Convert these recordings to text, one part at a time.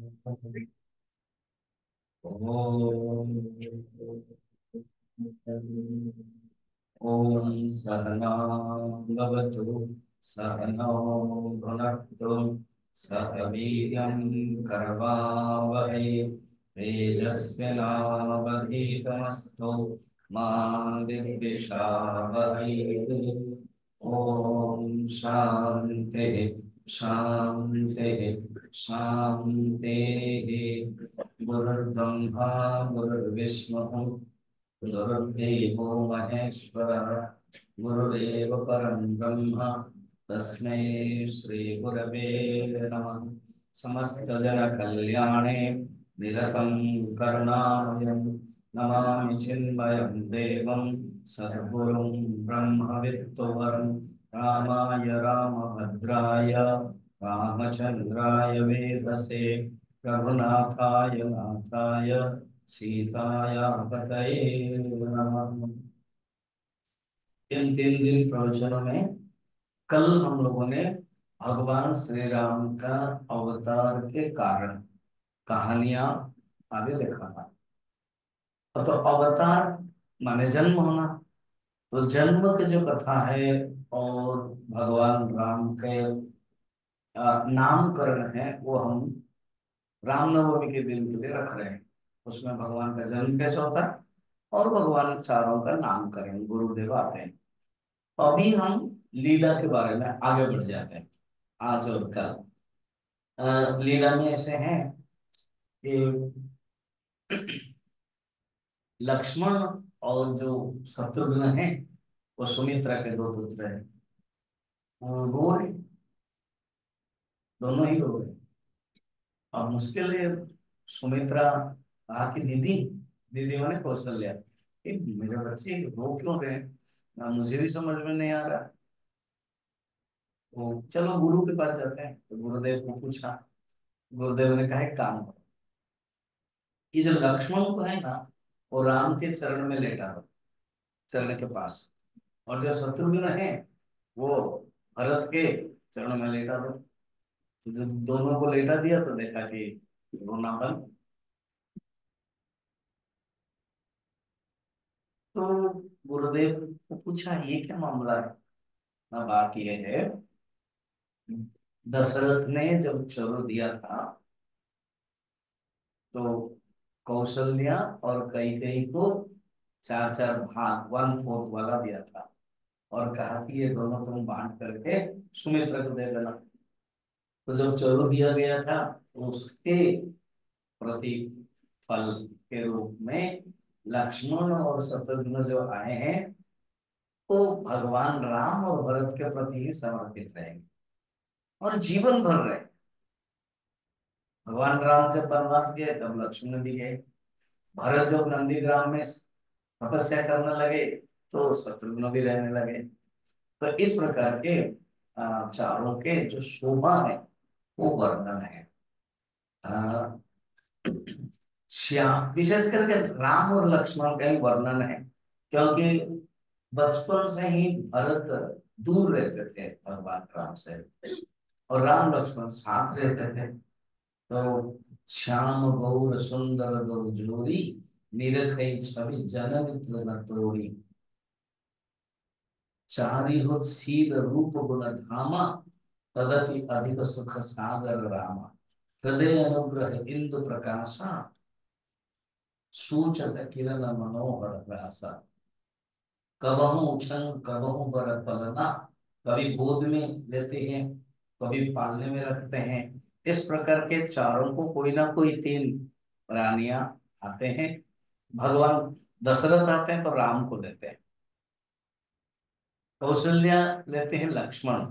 ओम सहना भवतु सहनौ भुनक्तु सह वीर्यं करवावहै तेजस्विनावधीतमस्तु मा विद्विषावहै। ओम शांति शांति शांति। गुरुर्ब्रह्मा गुरुर्विष्णु गुरुर्देवो महेश्वरः गुरुरेव परं ब्रह्म तस्मै श्री गुरवे नमः। समस्त जन कल्याणे निरतं करुणामयं नमामि चिन्मयं देवं सद्गुरुं ब्रह्मविद्वरं रामाय रामभद्राय रामचंद्राय वेधसे रघुनाथाय नाथाय सीताया पतये नमः। इन 3 दिन प्रवचनों में कल हम लोगों ने भगवान श्री राम का अवतार के कारण कहानियां आगे देखा था। तो अवतार माने जन्म होना, तो जन्म की जो कथा है और भगवान राम के नामकरण है वो हम रामनवमी के दिन के लिए रख रहे हैं। उसमें भगवान का जन्म कैसे होता है और भगवान चारों का नामकरण गुरुदेव आते हैं। अभी हम लीला के बारे में आगे बढ़ जाते हैं। आज और कल लीला में ऐसे हैं कि लक्ष्मण और जो शत्रुघ्न है वो सुमित्रा के 2 पुत्र हैं। वो रो रहे, दोनों ही रो रहे। अब मुश्किल है। सुमित्रा कहा कि दीदी, दीदी मैंने कौशल्या, मेरे बच्चे रो क्यों रहे हैं ना, मुझे भी समझ में नहीं आ रहा। वो चलो गुरु के पास जाते हैं। तो गुरुदेव को पूछा, गुरुदेव ने कहा एक काम करो, ये जो लक्ष्मण को है ना वो राम के चरण में लेटा दो, चरण के पास। और जो शत्रुघ्न है वो भरत के चरण में लेटा दो। तो जब दोनों को लेटा दिया तो देखा कि रोना बंद। तो गुरुदेव को पूछा ये क्या मामला है ना। बात ये है, दशरथ ने जब चरो दिया था तो कौशल्या और कैकेयी को 4-4 भाग 1/4 वाला दिया था और कहा कि ये दोनों तुम बांट करके सुमित्रा को दे देना। तो जब चरो दिया गया था तो उसके प्रतिफल के रूप में लक्ष्मण और शत्रुघ्न जो आए हैं वो भगवान राम और भरत के प्रति ही समर्पित रहेंगे और जीवन भर रहे। भगवान राम जब वनवास गए तब लक्ष्मण भी गए। भरत जब नंदीग्राम में तपस्या करने लगे तो शत्रुघ्न भी रहने लगे। तो इस प्रकार के चारों के जो शोभा है वो वर्णन है। अ, श्याम विशेष करके राम और लक्ष्मण का ही वर्णन है, क्योंकि बचपन से ही भरत दूर रहते थे भगवान राम से और राम लक्ष्मण साथ रहते थे। तो श्याम गौर सुंदर दो जोरी निरखई छवि जनमित्र न तोड़ी चारि होत शील रूप गुण धामा तदपि अधिक सुख सागर रामा हृदय अनुग्रह इंदु प्रकाशा सूचत किरण मनोहर प्रासा कबहू उछंग कबहू बर पलना। कभी गोद में लेते हैं, कभी पालने में रखते हैं। इस प्रकार के चारों को कोई ना कोई 3 रानियां आते हैं। भगवान दशरथ आते हैं तो राम को लेते हैं, कौशल्या लेते हैं लक्ष्मण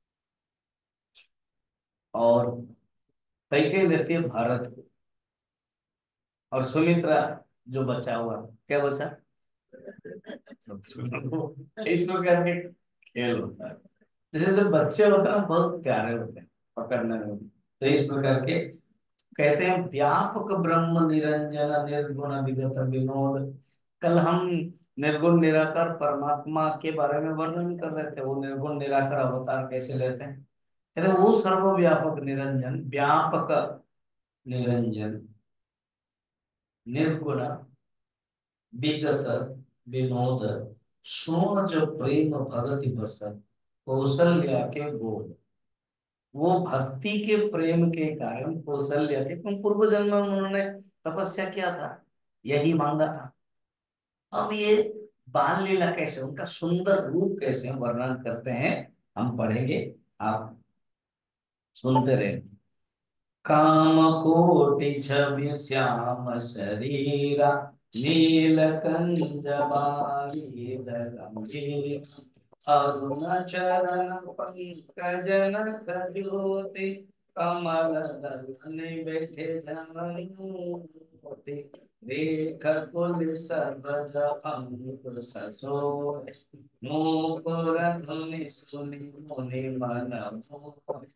और कैकेयी लेती है भारत को। और सुमित्रा जो बचा हुआ, क्या बचा, शत्रुघ्न को। इस प्रकार के खेल होता है। जैसे जो बच्चे होते हैं ना बहुत प्यारे होते हैं पकड़ने में। तो इस प्रकार के कहते हैं व्यापक ब्रह्म निरंजन निर्गुण विगत विनोद। कल हम निर्गुण निराकार परमात्मा के बारे में वर्णन कर रहे थे। वो निर्गुण निराकार अवतार कैसे लेते हैं, कहते हैं वो सर्वव्यापक निरंजन व्यापक निरंजन, निर्गुण, विगत, विनोद, सोच प्रेम भगति बस, कौशल्या के बोल। वो भक्ति के प्रेम के कारण कौशल्या के, क्योंकि पूर्व जन्म में उन्होंने तपस्या किया था, यही मांगा था। अब ये बाल लीला कैसे, उनका सुंदर रूप कैसे वर्णन करते हैं, हम पढ़ेंगे, आप सुनते रहे। काम कोटि छवि श्याम शरीरा, नीलकंज बारिद गंभीर, अरुण चरण पंकज नख ज्योति, कमल दलन बैठे जमानुति, रेख कुल सरज अंकुर ससोय, नूपुर धुनि सुनि मुनि मन मोहि,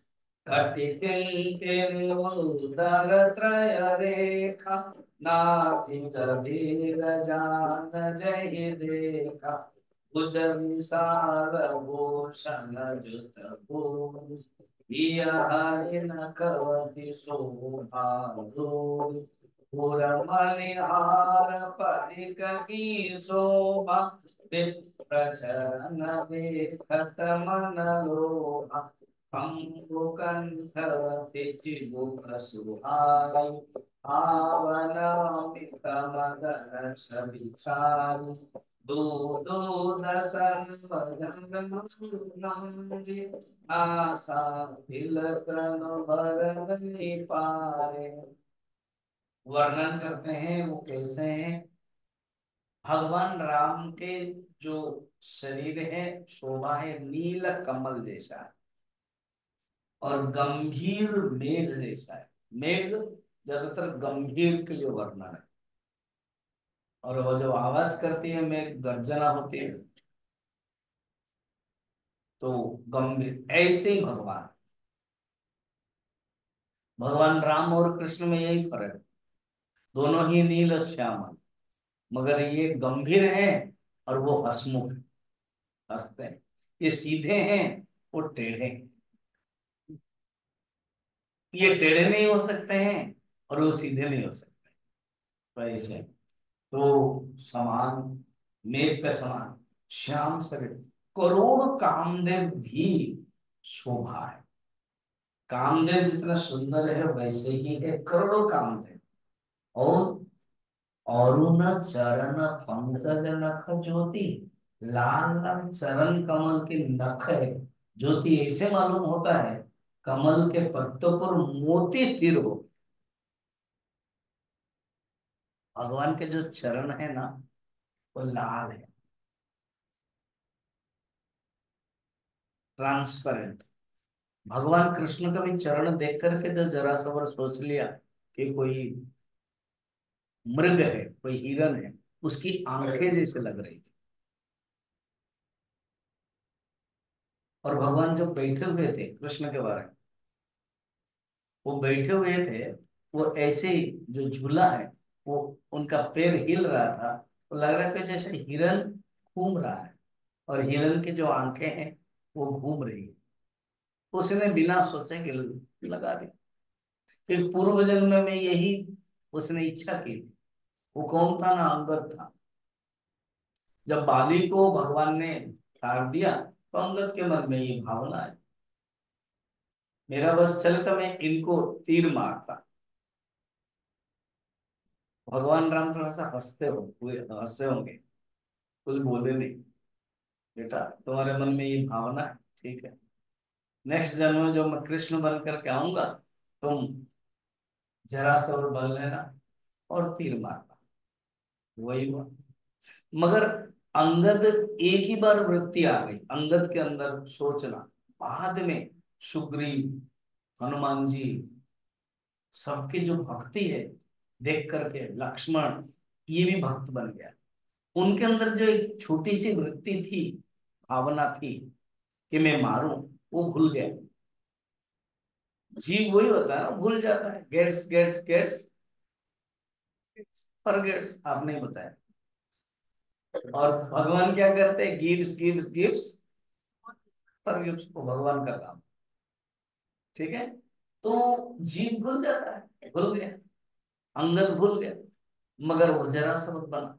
कटिकिंकिणिवोदर त्रय रेखा, नाभि गभीर जान जहि देखा, भुज विशाल भूषण जुत भूमि, हरिन कवति शोभा धूलि, पुरमणिहार परिक की शोभा, विप्रचरण देखत मन लोभा, कंठ चिबुक सुहाई, आवनामित मदन छवि छाई, दो दो दसन बदन नारी, आशा तिलकन भरत पारे। वर्णन करते हैं वो कैसे हैं। भगवान राम के जो शरीर है, शोभा है नील कमल जैसा है, और गंभीर मेघ जैसा है। मेघ ज्यादातर गंभीर के लिए वर्णन है, और वो जब आवाज करती है मेघ, गर्जना होती है, तो गंभीर, ऐसे ही भगवान। भगवान राम और कृष्ण में यही फर्क है, दोनों ही नील श्यामल, मगर ये गंभीर है और वो हंसमुख, हंसते हैं। ये सीधे हैं, वो टेढ़े हैं। ये टेढ़े नहीं हो सकते हैं और वो सीधे नहीं हो सकते, तो ऐसे। तो समान, मेघ का समान श्याम शरीर, करोड़ कामदेव भी शोभा है। कामदेव जितना सुंदर है वैसे ही है करोड़ों कामदेव। और अरुण चरण पंकज नख ज्योति, लाल लाल चरण कमल के नख है, ज्योति ऐसे मालूम होता है कमल के पत्तों पर मोती स्थिर हो। भगवान के जो चरण है ना, वो लाल है, ट्रांसपेरेंट। भगवान कृष्ण का भी चरण देख करके तो जरा सबर सोच लिया कि कोई मृग है, कोई हिरन है, उसकी आंखें जैसे लग रही थी। और भगवान जो बैठे हुए थे कृष्ण के बारे में, वो बैठे हुए थे, वो ऐसे ही जो झूला है, वो उनका पैर हिल रहा था, तो लग रहा था जैसे हिरन घूम रहा है, और हिरन की जो आंखें हैं वो घूम रही है। उसने बिना सोचे कि लगा दी, कि पूर्व जन्म में यही उसने इच्छा की थी। वो कौन था ना, अंगद था। जब बाली को भगवान ने तार दिया, तो अंगद के मन में ये भावना है, मेरा बस चले तो मैं इनको तीर मारता। भगवान राम थोड़ा सा हंसते हो हुए, हंसे होंगे, कुछ बोले नहीं। बेटा तुम्हारे मन में ये भावना है, ठीक है, नेक्स्ट जन्म में जो मैं कृष्ण बन करके आऊंगा, तुम जरा सा और बल लेना और तीर मारना। वही हुआ। मगर अंगद, एक ही बार वृत्ति आ गई अंगद के अंदर सोचना, बाद में सुग्रीव, हनुमान जी, सबकी जो भक्ति है देख करके लक्ष्मण, ये भी भक्त बन गया। उनके अंदर जो एक छोटी सी वृत्ति थी, भावना थी कि मैं मारूं, वो भूल गया। जीव वही होता है ना, भूल जाता है, गेट्स गेट्स गेट्स फॉरगेट्स, आपने ही बताया। और भगवान क्या करते हैं, गिव्स गिव्स गिव्स फॉरगिव्स, वो भगवान का काम, ठीक है। तो जीव भूल जाता है, भूल गया, अंगद भूल गया, मगर वो जरा सा मत बना।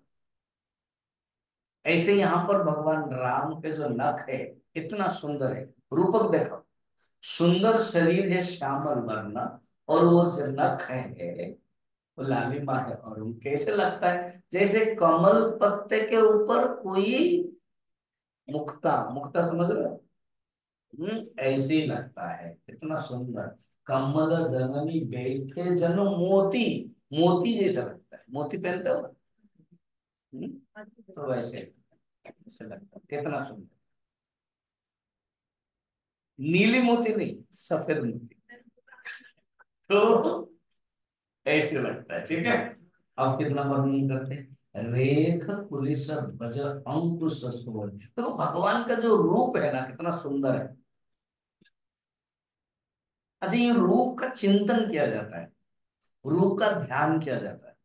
ऐसे यहाँ पर भगवान राम के जो नख है इतना सुंदर है, रूपक देखो, सुंदर शरीर है श्यामल वर्ण, और वो जो नख है वो लालिमा है, और वो कैसे लगता है जैसे कमल पत्ते के ऊपर कोई मुक्ता, मुक्ता समझ रहे हो? ऐसे ही लगता है, इतना सुंदर। कमल दलनी बैठे जनो मोती, मोती जैसा लगता है, मोती पहनते हो ना। तो वैसे ऐसे लगता है, कितना सुंदर। नीली मोती नहीं, सफेद मोती। तो ऐसे लगता है, ठीक है। अब कितना वर्णन करते हैं, रेख कुलिस ध्वज अंकुश सोल। तो भगवान का जो रूप है ना कितना सुंदर है। अच्छा, ये रूप का चिंतन किया जाता है, रूप का ध्यान किया जाता है।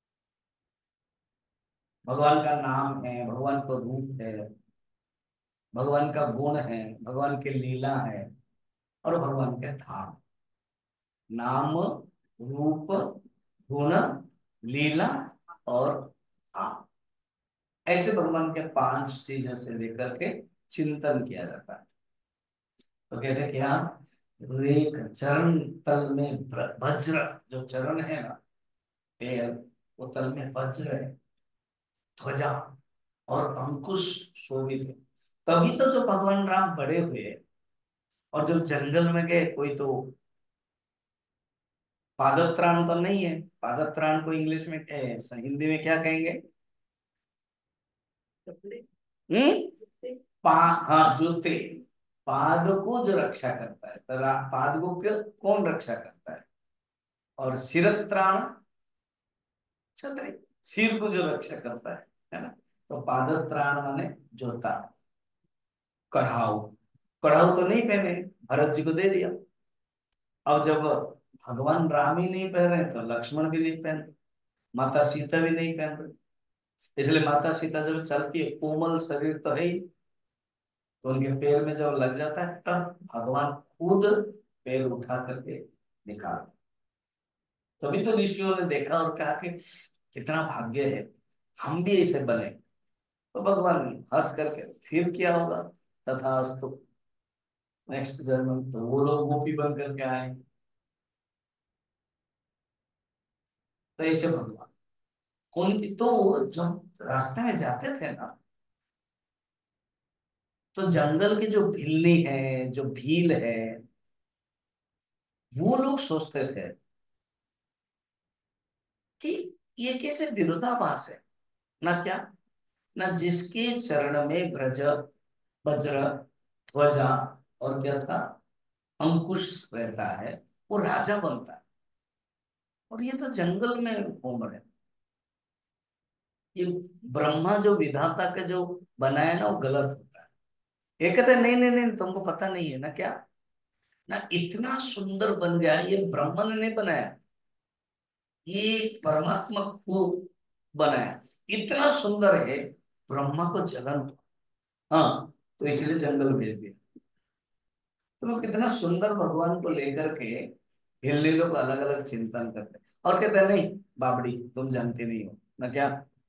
भगवान का नाम है, भगवान का रूप है, भगवान का गुण है, भगवान की लीला है, और भगवान के धाम। नाम, रूप, गुण, लीला और धाम, ऐसे भगवान के 5 चीजों से लेकर के चिंतन किया जाता है। तो कहते हैं क्या, रेख चरण तल में वज्र, जो चरण है ना पैर, वो तल में वज्र है, ध्वजा और अंकुश शोभित है। तभी तो जो भगवान राम बड़े हुए, और जब जंगल में गए, कोई तो पादत्राण तो नहीं है, पादत्राण को इंग्लिश में हिंदी में क्या कहेंगे? हम्म पा हाँ, जूते। पाद को जो रक्षा करता है, तो पाद को कौन रक्षा करता है? और सिरत्राण, छतरी, सिर को जो रक्षा करता है ना। तो पादत्राण माने जूता। कढ़ाऊ, कढ़ाऊ तो नहीं पहने, भरत जी को दे दिया। अब जब भगवान राम ही नहीं पहन रहे तो लक्ष्मण भी नहीं पहन रहे, माता सीता भी नहीं पहन रहे। इसलिए माता सीता जब चलती है, कोमल शरीर तो है ही, तो उनके पैर में जब लग जाता है तब भगवान खुद पैर उठा करके निकालते। तभी तो ऋषियों ने देखा और कहा कि कितना भाग्य है, हम भी ऐसे बने। तो भगवान हंस करके फिर क्या होगा, तथास्तु, नेक्स्ट जन्म तो वो लोग गोपी बन करके आए। तो ऐसे भगवान उनकी तो, जब रास्ते में जाते थे ना, तो जंगल की जो भिल्ली है, जो भील है, वो लोग सोचते थे कि ये कैसे विरोधाभास है। ना क्या, ना जिसके चरण में ब्रज, वज्र, ध्वजा और क्या था, अंकुश रहता है, वो राजा बनता है। और ये तो जंगल में घूम रहे हैं। ये ब्रह्मा जो विधाता के जो बनाया ना वो गलत होता है। ये कहते हैं नहीं नहीं नहीं, तुमको पता नहीं है ना क्या, ना इतना सुंदर बन गया, ये ब्रह्मा ने नहीं बनाया, ये परमात्मा खुद बनाया। इतना सुंदर है, ब्रह्मा को जलन हुआ। हाँ, तो इसलिए जंगल भेज दिया। तो वो कितना सुंदर भगवान को लेकर के हिलने लोग अलग अलग चिंतन करते हैं। और कहते हैं नहीं बाबड़ी, तुम जानते नहीं हो ना क्या,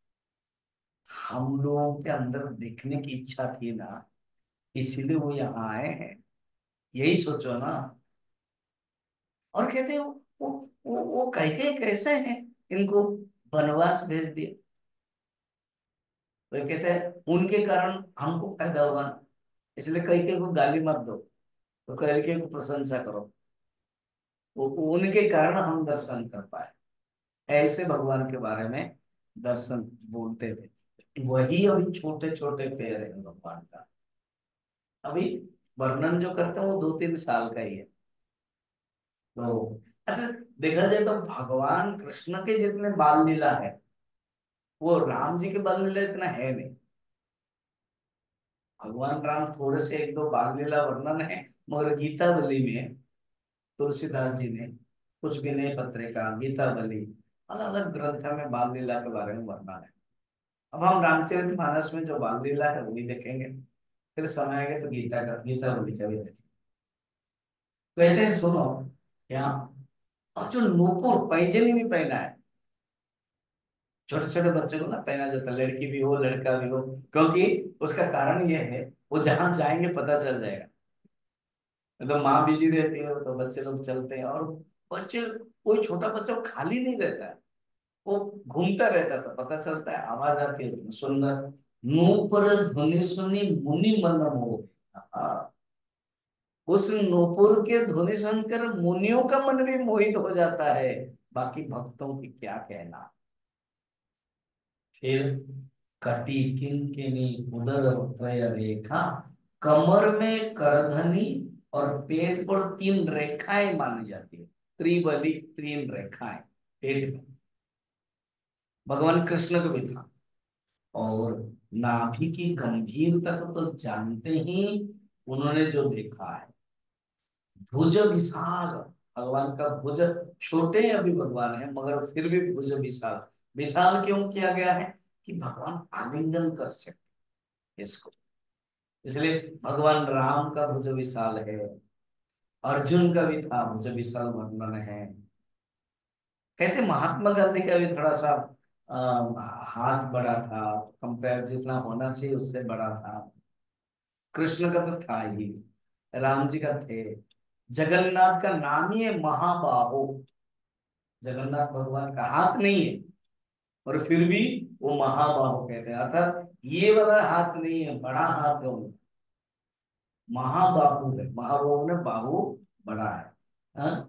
हम लोगों के अंदर देखने की इच्छा थी ना, इसीलिए वो यहाँ आए हैं, यही सोचो ना। और कहते हैं वो कह कैसे हैं, इनको वनवास भेज दिया। तो ये कहते हैं उनके कारण हमको फायदा होगा ना, इसलिए कई को गाली मत दो, तो कई को प्रशंसा करो, वो उनके कारण हम दर्शन कर पाए। ऐसे भगवान के बारे में दर्शन बोलते थे। वही अभी छोटे छोटे पैर है भगवान का, अभी वर्णन जो करते हैं वो 2-3 साल का ही है। तो अच्छा, देखा जाए तो भगवान कृष्ण के जितने बाल लीला है, वो राम जी के बाल लीला इतना है नहीं। भगवान राम थोड़े से 1-2 बाल लीला वर्णन है, मगर गीतावली में तुलसीदास जी ने कुछ विनय पत्रिका, गीतावली, अलग अलग ग्रंथ में बाल लीला के बारे में वर्णन है। अब हम रामचरितमानस में जो बाल लीला है वो भी देखेंगे, फिर समय आएगा तो गीता का, गीतावली का भी देखेंगे। कहते हैं सुनो क्या, और जो नूपुर पैंजनी भी पहना है, छोटे छोटे बच्चों को ना पहना जाता है, लड़की भी हो लड़का भी हो, क्योंकि उसका कारण यह है वो जहां जाएंगे पता चल जाएगा। तो माँ बिजी रहती है तो बच्चे लोग चलते हैं, और बच्चे, कोई छोटा बच्चा वो खाली नहीं रहता है, वो घूमता रहता है, तो पता चलता है, आवाज आती है इतनी सुंदर, नूपुर धुनि सुनी मुनि मन मोह। हाँ, उस नूपुर के धुनि सुनकर मुनियों का मन भी मोहित हो जाता है, बाकी भक्तों की क्या कहना। फिर कटी किंकिनी उदर त्रय रेखा, कमर में करधनी और पेट पर 3 रेखाएं मानी जाती है, त्रिबली 3 रेखाएं पेट में, भगवान कृष्ण को भी था। और नाभि की गंभीरता को तो जानते ही, उन्होंने जो देखा है, भुज विशाल, भगवान का भुज, छोटे अभी भगवान है मगर फिर भी भुज विशाल। विशाल क्यों किया गया है? कि भगवान आलिंगन कर सके इसको, इसलिए भगवान राम का भुज विशाल है, अर्जुन का भी था भुज विशाल वर्णन है। कहते महात्मा गांधी का भी थोड़ा सा हाथ बड़ा था, कंपेयर जितना होना चाहिए उससे बड़ा था। कृष्ण का तो था ही, राम जी का थे। जगन्नाथ का नाम ही है महाबाहो, जगन्नाथ भगवान का हाथ नहीं है, और फिर भी वो महाबाहु कहते हैं, अर्थात ये वाला हाथ नहीं है, बड़ा हाथ है उनका, महाबाहु है, महाबाहु ने बाहु बड़ा है। हाँ?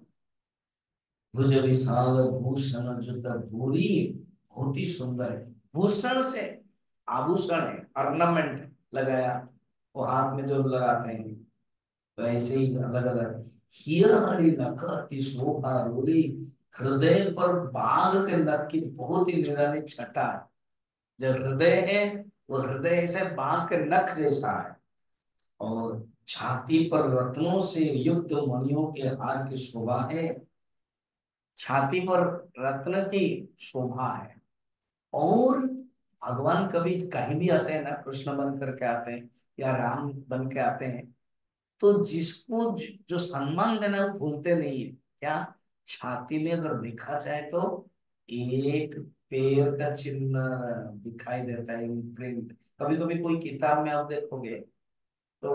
भुज विशाल भूषण जुत भूरी, बहुत ही सुंदर है, भूषण से, आभूषण है, ऑर्नामेंट है लगाया, वो हाथ में जो लगाते हैं, तो ऐसे ही अलग अलग। हियर हरि नख अति शोभा रोली, हृदय पर बाघ के नख की बहुत ही निराली छटा है। जो हृदय है, वो हृदय ऐसे बाघ के नख जैसा है, और छाती पर रत्नों से युक्त मणियों के हार की शोभा है, छाती पर रत्न की शोभा है। और भगवान कभी कहीं भी आते हैं ना, कृष्ण बन करके आते हैं या राम बन के आते हैं, तो जिसको जो सम्मान देना है वो भूलते नहीं है। क्या? छाती में अगर देखा जाए तो एक पैर का चिन्ह दिखाई देता है, प्रिंट। कभी कभी कोई किताब में आप देखोगे तो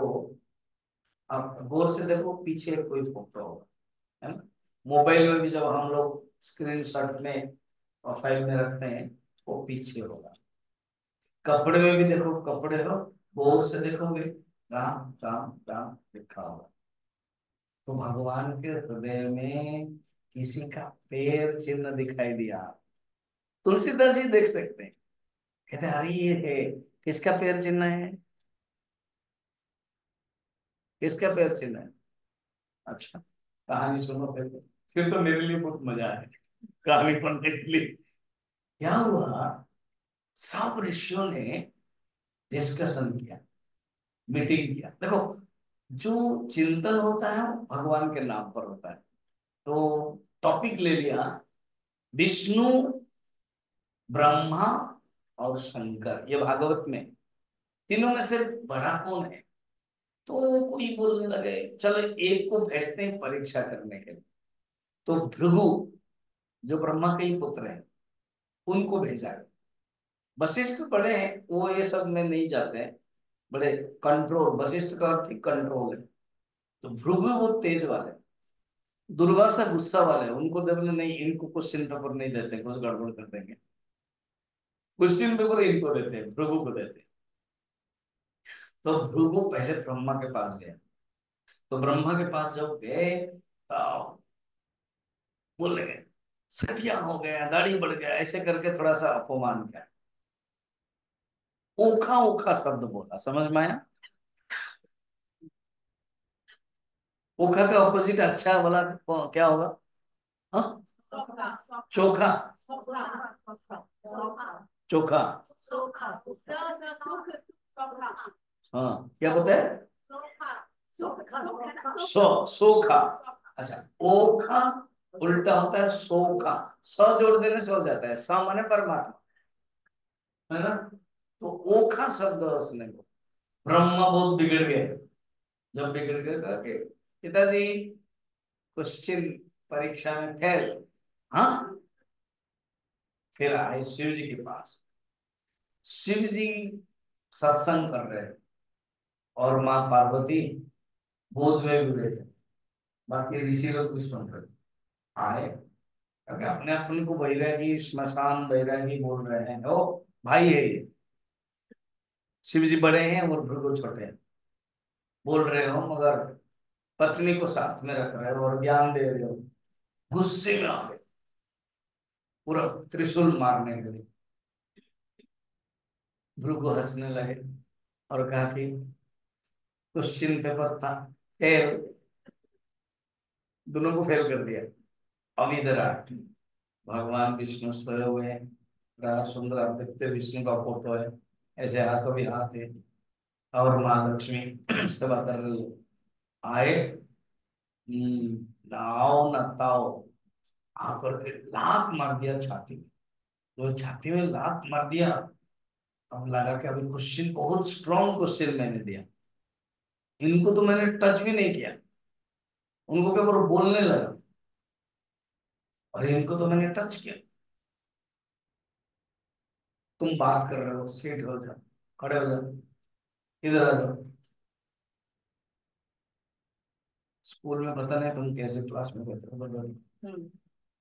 आप गौर से देखो, पीछे कोई फोटो होगा, है ना? मोबाइल में भी जब हम लोग स्क्रीन शॉट में प्रोफाइल में रखते हैं, वो पीछे होगा। कपड़े में भी देखो, कपड़े हो, गौर से देखोगे, राम राम राम लिखा होगा। तो भगवान के हृदय में किसी का पैर चिन्ह दिखाई दिया, तुलसीदास जी देख सकते हैं, कहते हैं, अरे ये है, किसका पैर चिन्ह है? किसका पैर चिन्ह है? अच्छा, कहानी सुनो फिर तो मेरे लिए बहुत मजा है कहानी पढ़ने के लिए। क्या हुआ, सब ऋषियों ने डिस्कशन किया, मीटिंग किया। देखो, जो चिंतन होता है वो भगवान के नाम पर होता है, तो टॉपिक ले लिया, विष्णु, ब्रह्मा और शंकर, ये भागवत में, तीनों में से बड़ा कौन है? तो कोई बोलने लगे, चलो एक को भेजते हैं परीक्षा करने के लिए। तो भृगु, जो ब्रह्मा के ही पुत्र हैं, उनको भेजा गया। वशिष्ठ बड़े हैं, वो ये सब में नहीं जाते हैं, बड़े कंट्रोल, वशिष्ठ का अर्थ ही कंट्रोल है। तो भृगु वो तेज वाले, दुर्वासा गुस्सा वाले, उनको दे बोले नहीं, इनको क्वेश्चन पेपर नहीं देते, कुछ गड़बड़ कर देंगे, क्वेश्चन पेपर इनको देते हैं, भृगु को देते हैं। तो भृगु पहले ब्रह्मा के पास गया, तो ब्रह्मा के पास जब गए तो बोलने गए, सठिया हो गया, दाढ़ी बढ़ गया, ऐसे करके थोड़ा सा अपमान किया, ओखा ओखा शब्द बोला, समझ में आया? ओखा का ऑपोजिट अच्छा वाला क्या होगा? हाँ? चोखा, चोखा। हाँ, क्या बताए? सोखा। अच्छा, ओखा उल्टा होता है सोखा, स जोड़ देने से हो जाता है, स माने परमात्मा, है ना? तो ओखा शब्द उसने को, ब्रह्मा बहुत बिगड़ गए। जब बिगड़ गए कहा कि पिताजी क्वेश्चन परीक्षा में फेल। हाँ, फिर आए शिव जी के पास। शिव जी सत्संग कर रहे थे और माँ पार्वती गोद में भी बैठे, बाकी ऋषि लोग भी सुन रहे थे। आए, क्योंकि अपने अपन को बैरागी, स्मशान बैरागी बोल रहे हैं, ओ भाई है ये। शिव जी बड़े हैं और भृगु छोटे हैं, बोल रहे हो मगर पत्नी को साथ में रख रहे हो और ज्ञान दे रहे हो। गुस्से में आ गए, पूरा त्रिशूल मारने के लिए। भृगु हंसने लगे और कहा कि क्वेश्चन पेपर था, फेल, दोनों को फेल कर दिया। अब इधर आ, भगवान विष्णु सोए हुए हैं, बड़ा सुंदर, आप देखते विष्णु का फोटो है, ऐसे हाथों भी हाथ है, और माँ लक्ष्मी सेवा कर रही है। आए, नाओ न ताओ, आकर के लात मार दिया छाती में। तो छाती में लात मार दिया। अब लगा कि अभी क्वेश्चन, बहुत स्ट्रॉन्ग क्वेश्चन मैंने दिया, इनको तो मैंने टच भी नहीं किया, उनको क्या करो, बोलने लगा, और इनको तो मैंने टच किया। तुम बात कर रहे हो, सीट हो जाओ, खड़े हो जाओ, इधर आ जाओ। स्कूल में पता नहीं तुम कैसे क्लास में बैठे हो, हम्म।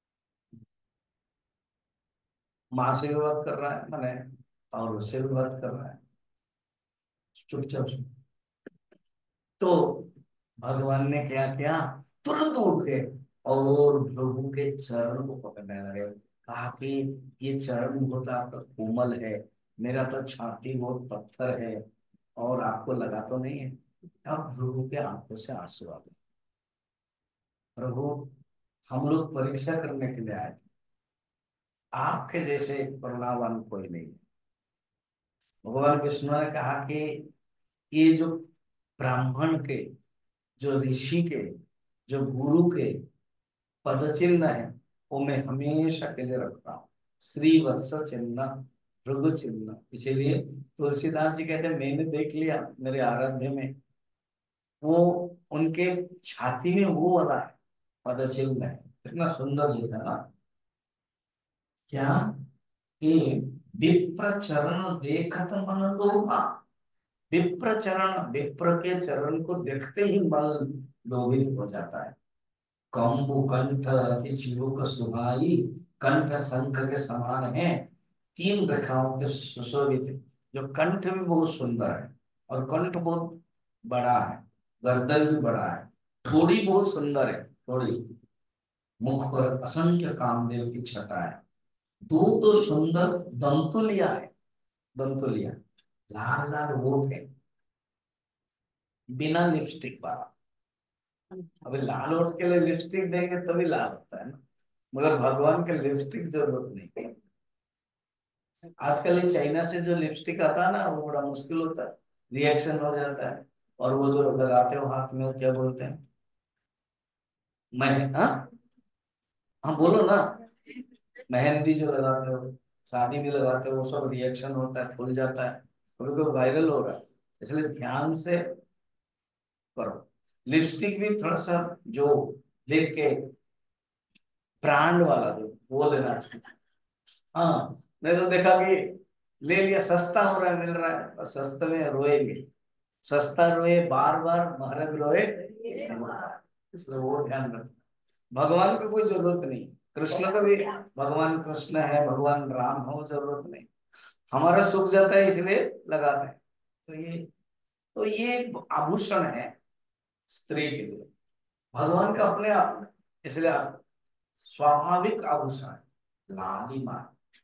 माँ से भी बात कर रहा है मैंने, और उससे भी बात कर रहा है, चुपचाप से। तो भगवान ने क्या किया, तुरंत उठ गए और प्रभु के चरण को पकड़ने लगे। कहा कि ये चरण बहुत आपका कोमल है, मेरा तो छाती बहुत पत्थर है, और आपको लगा तो नहीं है। अब प्रभु के आंखों से आंसू आ गए। प्रभु, हम लोग परीक्षा करने के लिए आए थे, आपके जैसे करुणावान कोई नहीं। भगवान विष्णु ने कहा कि ये जो ब्राह्मण के, जो ऋषि के, जो गुरु के पद चिन्ह है, वो मैं हमेशा के लिए रखता हूँ। श्री वत्स चिन्ह, भृगु चिन्ह। इसीलिए तुलसीदास जी कहते हैं, मैंने देख लिया मेरे आराध्य में, वो उनके छाती में वो वाला है, पद चिन्ह है। कितना सुंदर जी है ना। क्या, कि विप्र चरण देखत मन लोभा। विप्र चरण, विप्र के चरण को देखते ही मन लोभित हो जाता है। कंबु कंठ अति चिबुक सुहाई, कंठ शंख के समान है, तीन रेखाओं के सुशोभित। जो कंठ भी बहुत सुंदर है, और कंठ बहुत बड़ा है, गर्दन भी बड़ा है, थोड़ी बहुत सुंदर है, थोड़ी, मुख पर असंख्य कामदेव की छटा है, दो तो सुंदर दंतुलिया है, दंतुलिया, लाल लाल होठ है, बिना लिपस्टिक वाला। अभी लाल होठ के लिए लिपस्टिक देंगे तभी लाल होता है ना, मगर भगवान के लिपस्टिक जरूरत नहीं। आजकल ये चाइना से जो लिपस्टिक आता है ना, वो बड़ा मुश्किल होता है, रिएक्शन हो जाता है। और वो जो लगाते हो हाथ में, वो क्या बोलते हैं, मैं, हाँ, हाँ बोलो ना, मेहंदी जो लगाते हो, शादी में लगाते हो, वो सब रिएक्शन होता है, फूल जाता है, कभी कभी वायरल हो रहा है। इसलिए ध्यान से करो। लिपस्टिक भी थोड़ा सा जो देख के, ब्रांड वाला जो, वो लेना चाहिए। हाँ, नहीं तो देखा कि ले लिया, सस्ता हो रहा है, मिल रहा है, बस सस्ते में रोएंगे। सस्ता रोए बार बार, महंग रोए एक बार। इसलिए वो ध्यान रखना। भगवान को कोई जरूरत नहीं, कृष्ण का भी, भगवान कृष्ण है, भगवान राम हो, जरूरत नहीं। हमारा सुख जाता है इसलिए लगाते हैं। तो ये एक आभूषण है स्त्री के लिए, भगवान का अपने आप में, इसलिए स्वाभाविक आभूषण है। लालिमा,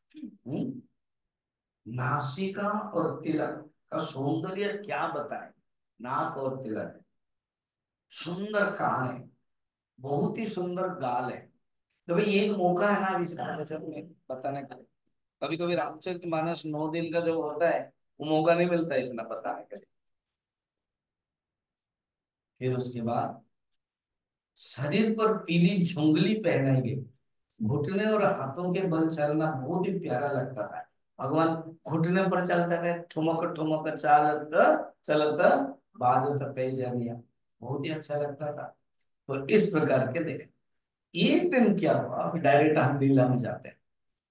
नासिका और तिलक का सौंदर्य क्या बताए। नाक और तिलक है, सुंदर कान है, बहुत ही सुंदर गाल है। तो भाई एक मौका है ना विश्राम बचन में बताने का। कभी कभी रामचरितमानस 9 दिन का जो होता है, वो मौका नहीं मिलता है इतना बताने के लिए। फिर उसके बाद शरीर पर पीली झुंगली पहनाई गई, घुटने और हाथों के बल चलना बहुत ही प्यारा लगता था। भगवान घुटने पर चलते थे, ठुमक ठुमक चालत चलत बाजत पैजनिया, बहुत ही अच्छा लगता था। तो इस प्रकार के देखे। एक दिन क्या हुआ, अभी डायरेक्ट हम लीला में जाते हैं।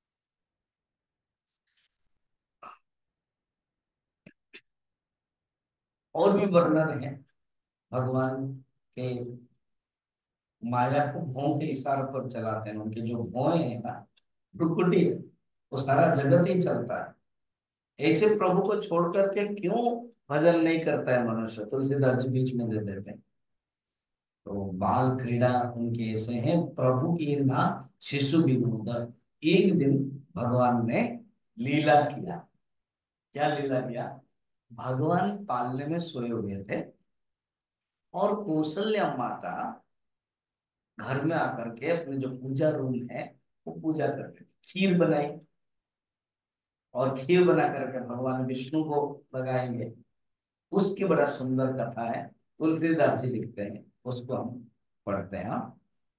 और भी वर्णन है भगवान के, माया को भौं के इशारों पर चलाते हैं। उनके जो भौएं हैं ना, भ्रुकुटी है, वो सारा जगत ही चलता है। ऐसे प्रभु को छोड़ करके क्यों भजन नहीं करता है मनुष्य, तुलसीदास जी बीच में दे देते हैं। तो बाल क्रीड़ा उनके ऐसे हैं, प्रभु की ना शिशु विनोद। एक दिन भगवान ने लीला किया। क्या लीला किया? भगवान पालने में सोए हुए थे, और कौशल्या माता घर में आकर के अपने जो पूजा रूम है वो पूजा करते थे, खीर बनाई, और खीर बना करके भगवान विष्णु को लगाएंगे। उसकी बड़ा सुंदर कथा है, तुलसीदास जी लिखते हैं, उसको हम पढ़ते हैं। हाँ?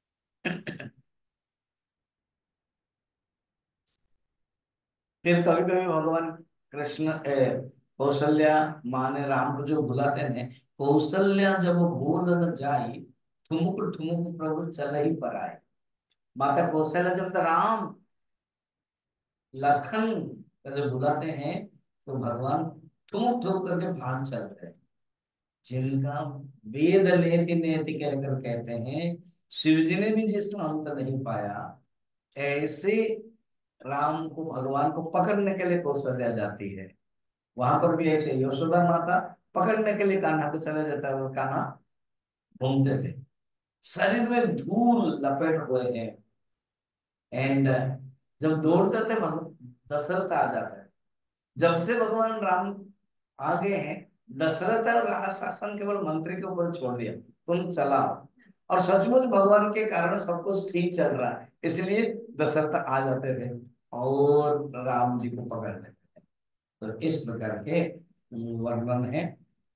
फिर कभी कभी भगवान कृष्ण कौशल्या माँ ने राम को जो बुलाते हैं, कौशल्या जब बोल न जाई, ठुमुक ठुमुक प्रभु चल ही पर आए। माता कौशल्या जब राम लखन का जब बुलाते हैं, तो भगवान ठुमुक ठुक करके भाग चलते हैं। जिनका वेद नेति नेति कहकर कहते हैं, शिव जी ने भी जिसका अंत नहीं पाया, ऐसे राम को, भगवान को पकड़ने के लिए कौशल्या जाती है। वहां पर भी ऐसे यशोदा माता पकड़ने के लिए कान्हा को चला जाता है, और कान्हा घूमते थे, शरीर में धूल लपेट हुए हैं। एंड जब दौड़ते थे, दशरथ आ जाता है। जब से भगवान राम आ गए हैं, दशरथ और राज शासन केवल मंत्री के ऊपर छोड़ दिया, तुम चलाओ। और सचमुच भगवान के कारण सब कुछ ठीक चल रहा है, इसलिए दशरथ आ जाते थे और राम जी को पकड़ लेते थे। तो इस प्रकार के वर्णन है।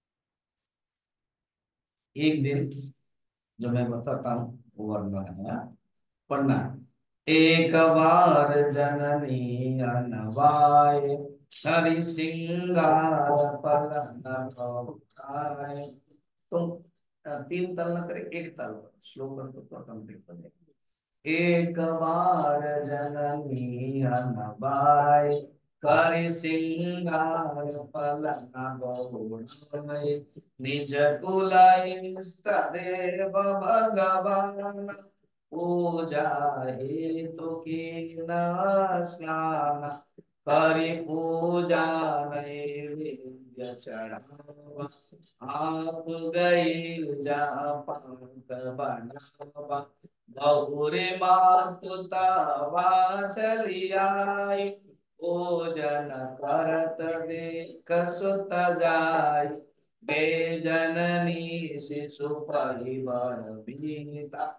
एक दिन जो मैं बताता हूँ वो वर्णन है, पढ़ना है। एक बार जननी अनवाय, हरि सिंगार पलन खाए। तुम तीन तल न करे, एक तल पर स्लो कर दो तो ऑटोमेटिक हो जाएगा। एक बार जननी अनवाय, कर सिंगार पलन गौड़ाय। निज कुल इष्ट देव भगवान, पूजा हेतु कीन स्नान। करि पूजा नैवेद्य चढ़ावा, आप गई जहाँ पंख बनावा। बहुरे मातु तवा चली आई, भोजन करत देख सुत जाय। बे जननी शिशु परिवार बीता,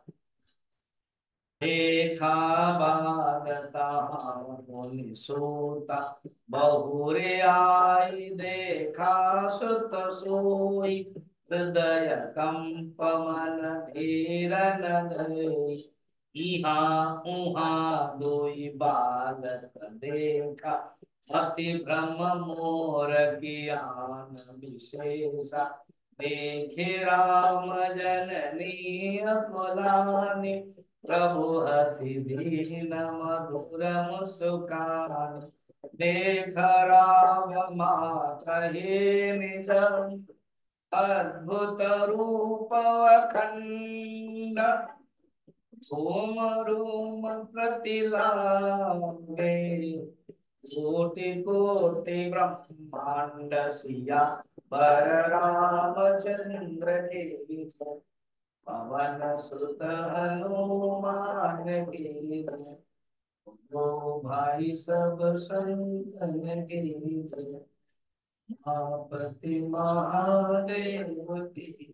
देखा बालता मुनि सोता। बहुरे आई देखा सुत सोई, हृदय कंप मन धीर न धई। इहा उहा दोई बालक देखा, अति भ्रम मोर कियान विशेषा। देखे राम जननी अकुलानि, प्रभु हसी दीन मधुर मुस्कान। देख राम माता हे निज, अद्भुत रूप अखंड। सोम रोम प्रतिलागे, कोटि कोटि ब्रह्मांड सिया। पर रामचंद्र के जय, पवन सुत हनुमान के जय। ओ भाई सब संतन के जय, महापति महादेव की।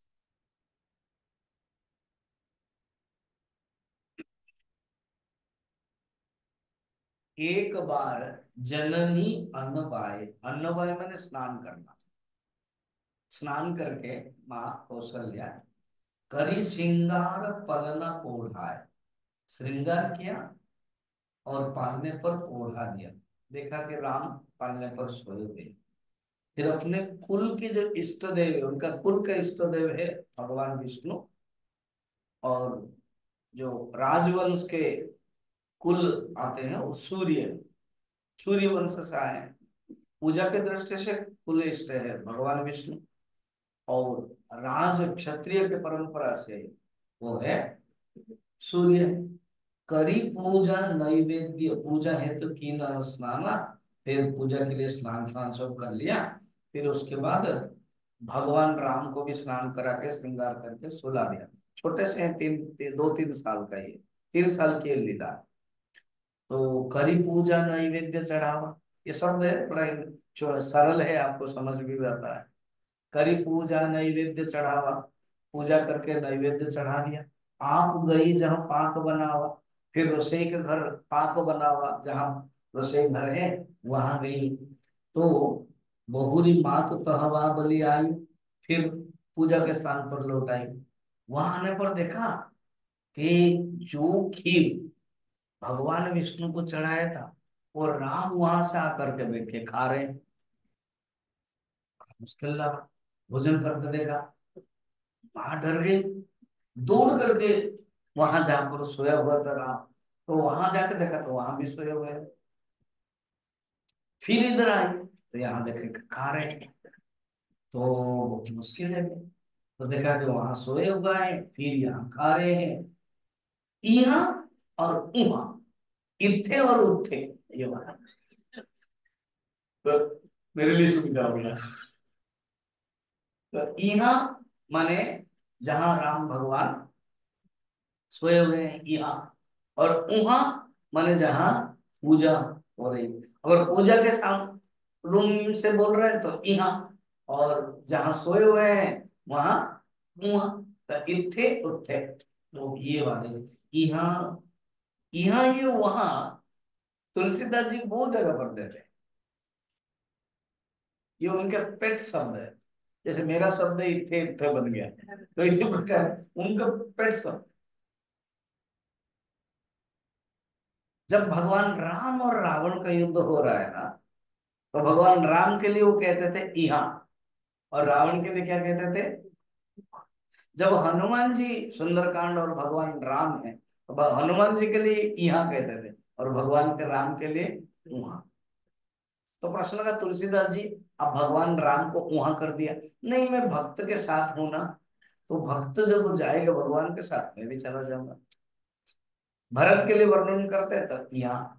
एक बार जननी अन्नवाय, अन्नवाय मैंने स्नान करना, स्नान करके माँ कौशल्या करी श्रृंगार पलना ओढ़ाए, श्रृंगार किया और पालने पर ओढ़ा दिया। देखा कि राम पालने पर सोए हुए। फिर अपने कुल के जो इष्ट देव है, उनका कुल का इष्ट देव है भगवान विष्णु, और जो राजवंश के कुल आते हैं वो सूर्य वंश से आए हैं। पूजा के दृष्टि से कुल इष्ट है भगवान विष्णु, और राज क्षत्रिय के परंपरा से वो है सूर्य। करी पूजा नैवेद्य, पूजा हेतु की न स्नाना, फिर पूजा के लिए स्नान स्नान सब कर लिया। फिर उसके बाद भगवान राम को भी स्नान करा के श्रृंगार करके सुला दिया। छोटे से हैं, 2-3 साल का ये, 3 साल की ये लीला। तो करी पूजा नैवेद्य चढ़ावा, ये शब्द है बड़ा सरल है, आपको समझ भी आता है। करी पूजा नैवेद्य चढ़ावा, पूजा करके नैवेद्य चढ़ा दिया। आप गई जहाँ पाक बनावा, फिर रसोई के घर पाक बनावा, जहाँ रसोई घर है वहां गई। तो बहुरी मात तहवा बलि आई, फिर पूजा के स्थान पर लौट आई। वहां आने पर देखा कि जो खीर भगवान विष्णु को चढ़ाया था वो राम वहां से आकर के बैठ के खा रहे हैं। मुश्किल लगा, भोजन करते देखा, वहां डर गए, दौड़ करके वहां जहां पर सोया हुआ था राम, तो वहां जाके देखा तो वहां भी सोए हुए हैं। फिर इधर आए तो यहाँ देखे कि खा रहे हैं। तो बहुत मुश्किल है, तो देखा कि वहां सोए हुआ है, फिर यहाँ खा रहे हैं। यहाँ और वहां, इत्थे और उत्थे, ये वाला तो मेरे लिए सुविधा हो गया। तो यहाँ माने जहां राम भगवान सोए हुए हैं यहाँ, और वहां माने जहां पूजा हो रही। अगर पूजा के साम रूम से बोल रहे हैं तो यहाँ, और जहां सोए हुए हैं वहां वहां, तो इत्थे उत्थे, तो ये वाले यहाँ, यहाँ ये वहां तुलसीदास जी बहुत जगह पर देते हैं। ये उनके पेट शब्द है, जैसे मेरा शब्द इत्थे इत्थे बन गया, तो इसी प्रकार उनका पेट शब्द। जब भगवान राम और रावण का युद्ध हो रहा है ना, तो भगवान राम के लिए वो कहते थे यहाँ, और रावण के लिए क्या कहते थे। जब हनुमान जी सुंदरकांड और भगवान राम है, तो हनुमान जी के लिए यहाँ कहते थे, और भगवान के राम के लिए वहां। तो प्रश्न लगा तुलसीदास जी, अब भगवान राम को वहां कर दिया, नहीं मैं भक्त के साथ हूं ना, तो भक्त जब वो जाएगा भगवान के साथ मैं भी चला जाऊंगा। भरत के लिए वर्णन करते हैं तो यहाँ,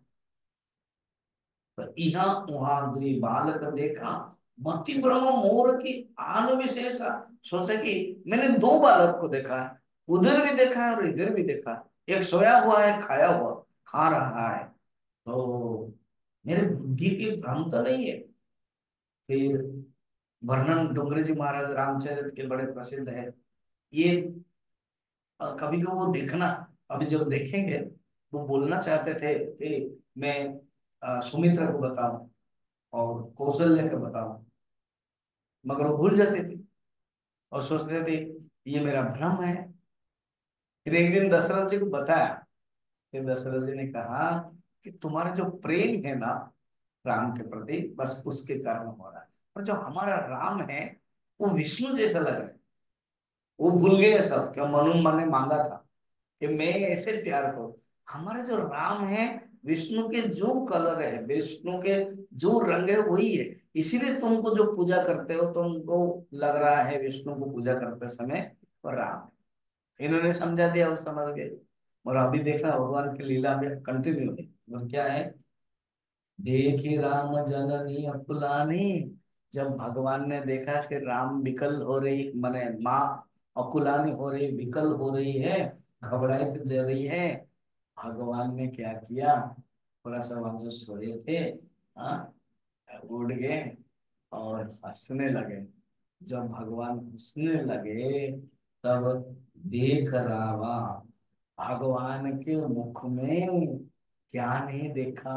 तो यहाँ वहां दुई बालक देखा, मति ब्रह्म मोर की आन विशेषा। सोचा कि मैंने 2 बालक को देखा है, उधर भी देखा है और इधर भी देखा है, एक सोया हुआ है, खाया हुआ खा रहा है, तो मेरे बुद्धि की भ्रम तो नहीं है। फिर वर्णन डोंगरे जी महाराज रामचरित के बड़े प्रसिद्ध है ये। कभी कभी वो देखना, अभी जब देखेंगे, वो बोलना चाहते थे कि मैं सुमित्रा को बताऊं और कौशल्य को बताऊं, मगर वो भूल जाते थे और सोचते थे ये मेरा भ्रम है। फिर एक दिन दशरथ जी को बताया, फिर दशरथ जी ने कहा कि तुम्हारा जो प्रेम है ना राम के प्रति, बस उसके कारण हो रहा है, और जो हमारा राम है वो विष्णु जैसा लग रहा है। वो भूल गए सब, क्या मनु मन ने मांगा था कि मैं ऐसे प्यार करूं। हमारे जो राम है, विष्णु के जो कलर है, विष्णु के जो रंग है वही है, इसीलिए तुमको जो पूजा करते हो तुमको लग रहा है विष्णु को पूजा करते समय और राम। इन्होंने समझा दिया, वो समझ गए। और अभी देखना भगवान की लीला में कंटिन्यू है, और क्या है, देखी राम जननी अकुलानी। जब भगवान ने देखा कि राम विकल हो रही, माने माँ अकुलानी हो रही, विकल हो रही है, घबराई जा रही है, भगवान ने क्या किया, थोड़ा सा वहां जो सोए थे, हाँ, उड़ गए और हंसने लगे। जब भगवान हंसने लगे, तब देख रामा, भगवान के मुख में क्या नहीं देखा,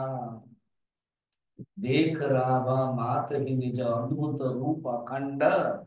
देख रामा मात ही निज अद्भुत रूप अखंड,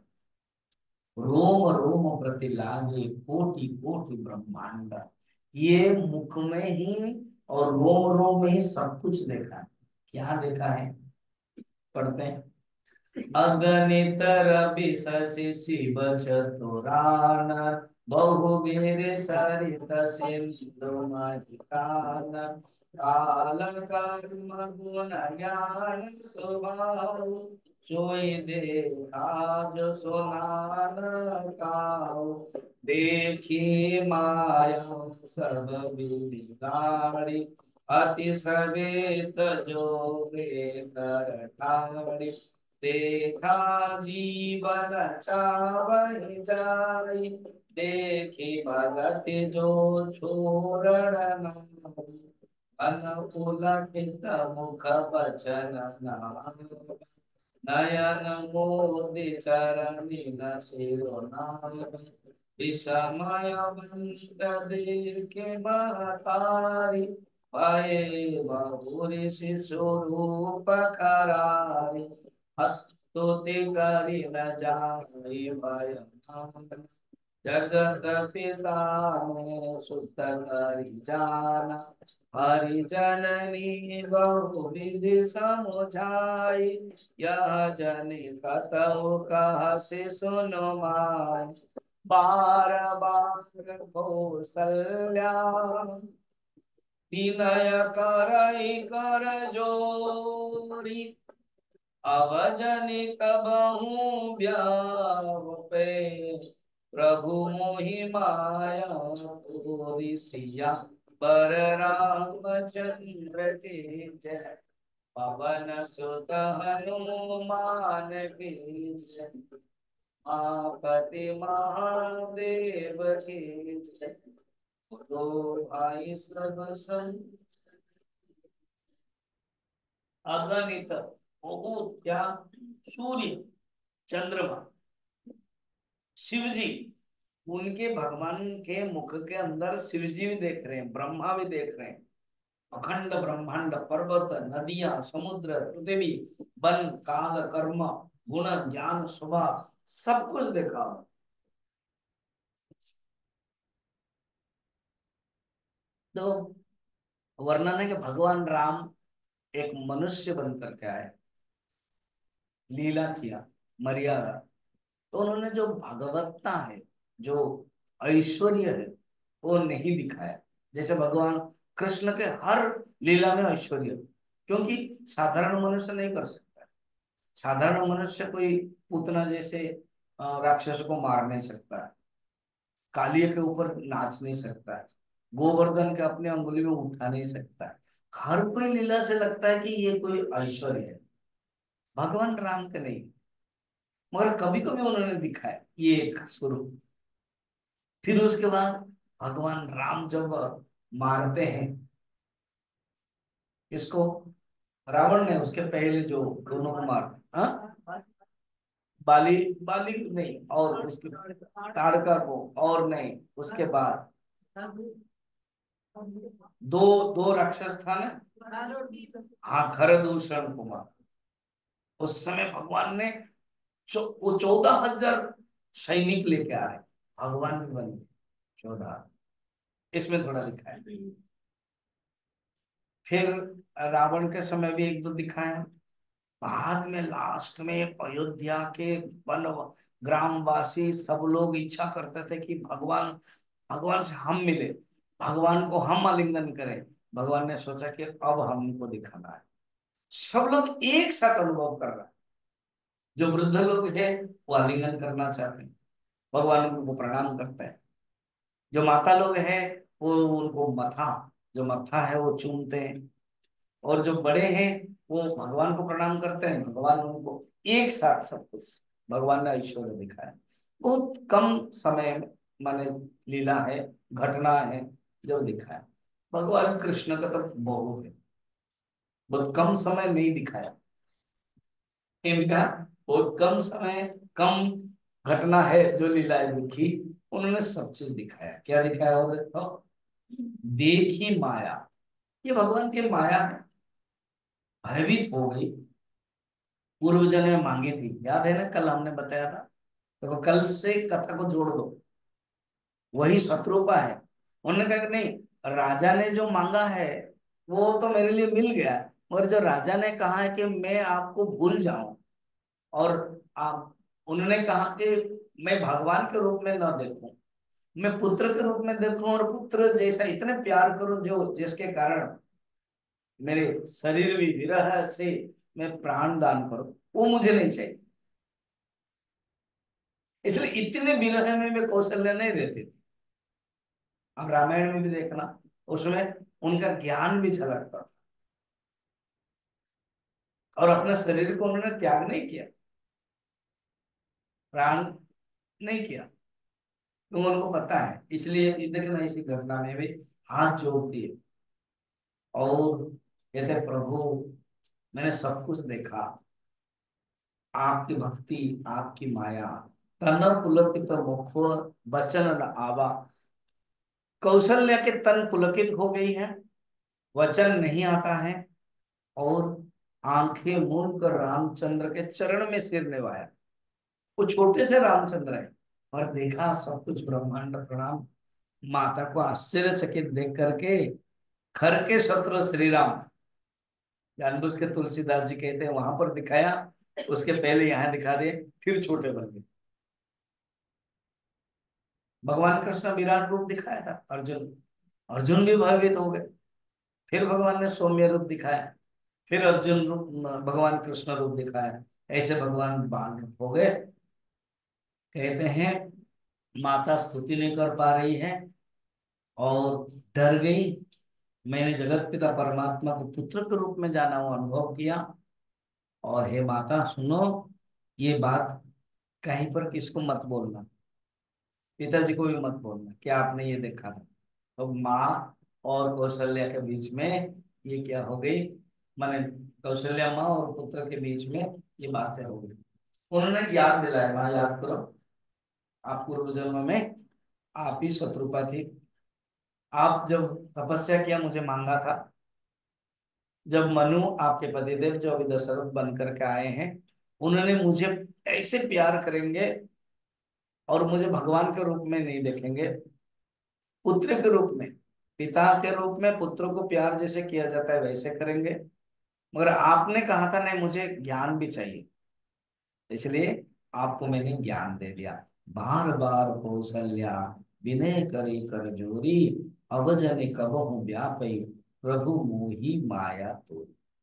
रोम रोम प्रति लागे कोटि कोटि ब्रह्मांड। ये मुख में ही और रोम रोम में ही सब कुछ देखा है। क्या देखा है, पढ़ते हैं। अगणित रवि शशि शिव चतुरानन, बहुवीर सरित सिंधु मधितान काल कर्म गुण ज्ञान स्वभाव सोई देखा जो सुनान काऊ देखी माया सब बिगाड़ी अति सवेत जो वे कर ठाड़ी देखा जीवन चावहि जाई देखी भगत जो छोरण नाई अनुकूलकित मुख बचन नाई नयन मोदि चरणी न सिरोनाई विषमय बंद देखे महतारी पाए बहुरी शिशुरूप करारी हस्तुति करि न जाय भय जगत पिता ने सुत करि जाना हरि जननी बहु विधि समुझाई यह जनि कतौ कह से सुनो माय बार बार कौसल्या विनय करई कर जोरी अवजनि कबहू व्यापे प्रभु मोहि माया तोरि सिया बर रामचंद्र के जय पवन सुत हनुमान के जय मापति महादेव के जय दो भाई सब संग अगणित बहुत क्या सूर्य चंद्रमा शिव जी उनके भगवान के मुख के अंदर शिव जी भी देख रहे हैं ब्रह्मा भी देख रहे हैं अखंड ब्रह्मांड पर्वत नदियां समुद्र पृथ्वी वन काल कर्म गुण ज्ञान स्वभाव सब कुछ देखा। तो वर्णन है कि भगवान राम एक मनुष्य बनकर के आए लीला किया मर्यादा तो उन्होंने जो भगवत्ता है जो ऐश्वर्य है वो नहीं दिखाया। जैसे भगवान कृष्ण के हर लीला में ऐश्वर्य क्योंकि साधारण मनुष्य नहीं कर सकता। साधारण मनुष्य कोई पूतना जैसे राक्षस को मार नहीं सकता है कालिय के ऊपर नाच नहीं सकता है गोवर्धन के अपने अंगुली में उठा नहीं सकता है। हर कोई लीला से लगता है कि ये कोई ऐश्वर्य है भगवान राम के नहीं मगर कभी कभी उन्होंने दिखाया ये एक स्वरूप। फिर उसके बाद भगवान राम जब मारते हैं इसको रावण ने उसके पहले जो दोनों को मार हाँ बाली बाली नहीं और उसके ताड़का को और नहीं उसके बाद दो दो राक्षस था ना हाँ खरदूषण कुमार उस समय भगवान ने वो 14,000 सैनिक लेके आ रहे भगवान भी बन गए 14 इसमें थोड़ा दिखाया। फिर रावण के समय भी एक दो दिखाया बाद में लास्ट में अयोध्या के वन ग्रामवासी सब लोग इच्छा करते थे कि भगवान भगवान से हम मिले भगवान को हम आलिंगन करें। भगवान ने सोचा कि अब हमको दिखाना है सब लोग एक साथ अनुभव कर रहे हैं। जो वृद्ध लोग हैं वो आलिंगन करना चाहते हैं भगवान उनको प्रणाम करते हैं। जो माता लोग हैं वो उनको मथा जो मत्था है वो चूमते हैं और जो बड़े हैं वो भगवान को प्रणाम करते हैं भगवान उनको एक साथ सब कुछ भगवान ने ऐश्वर्य दिखाया। बहुत कम समय में माने लीला है घटना है जो दिखाया। भगवान कृष्ण का तो बहुत है बहुत कम समय नहीं दिखाया इनका बहुत कम समय कम घटना है जो लीलाएं दिखी उन्होंने सब चीज दिखाया। क्या दिखाया वो देखो देखी माया ये भगवान की माया है भयभीत हो गई पूर्व जन्म में मांगी थी याद है ना कल हमने बताया था। तो कल से कथा को जोड़ दो वही शत्रुपा है। उन्होंने कहा कि नहीं राजा ने जो मांगा है वो तो मेरे लिए मिल गया मगर जो राजा ने कहा है कि मैं आपको भूल जाऊं और आप उन्होंने कहा कि मैं भगवान के रूप में न देखूं मैं पुत्र के रूप में देखूं और पुत्र जैसा इतने प्यार करूं जो जिसके कारण मेरे शरीर भी विरह से मैं प्राण दान करूं, वो मुझे नहीं चाहिए। इसलिए इतने विरह में वे कौशल्य नहीं रहती थी। अब रामायण में भी देखना, उसमें उनका ज्ञान भी झलकता था, और अपने शरीर को उन्होंने त्याग नहीं किया, प्राण नहीं किया, क्योंकि उनको पता है। इसलिए देखना इसी घटना में भी हाथ जोड़ती है और कहते प्रभु मैंने सब कुछ देखा, आपकी भक्ति, आपकी माया, तन पुलकित मुखो वचन न आवा। कौशल्या के तन पुलकित हो गई है, वचन नहीं आता है, और आंखें मूंद कर रामचंद्र के चरण में सिर निवाया। वो छोटे से रामचंद्र है, और देखा सब कुछ ब्रह्मांड प्रणाम। माता को आश्चर्यचकित देख करके खर के शत्रु श्री राम, जानबूझ के तुलसीदास जी कहते हैं वहां पर दिखाया, उसके पहले यहाँ दिखा दे, फिर छोटे बन गए। भगवान कृष्ण विराट रूप दिखाया था, अर्जुन, अर्जुन भी भयभीत हो गए। फिर भगवान ने सौम्य रूप दिखाया, फिर अर्जुन रूप, भगवान कृष्ण रूप दिखाया, ऐसे भगवान बाण रूप हो गए। कहते हैं माता स्तुति नहीं कर पा रही है और डर गई। मैंने जगत पिता परमात्मा को पुत्र के रूप में जाना हुआ अनुभव किया, और हे माता सुनो, ये बात कहीं पर किसको मत बोलना, पिताजी को भी मत बोलना कि आपने ये देखा था। तो माँ और कौशल्या के बीच में ये क्या हो गई, माने कौशल्या माँ और पुत्र के बीच में ये बातें हो गई। उन्होंने याद दिलाया, माँ याद करो, आप पूर्व जन्म में आप ही शत्रुपा थी। आप जब तपस्या किया मुझे मांगा था, जब मनु आपके पतिदेव जो अभी दशरथ बन करके आए हैं, उन्होंने मुझे ऐसे प्यार करेंगे और मुझे भगवान के रूप में नहीं देखेंगे, पुत्र के रूप में, पिता के रूप में पुत्र को प्यार जैसे किया जाता है वैसे करेंगे। मगर आपने कहा था नहीं मुझे ज्ञान भी चाहिए, इसलिए आपको मैंने ज्ञान दे दिया। बार बार कौशल्या विनय करे कर जोरी, अवजन कबहु व्यापई प्रभु मोहि माया तो।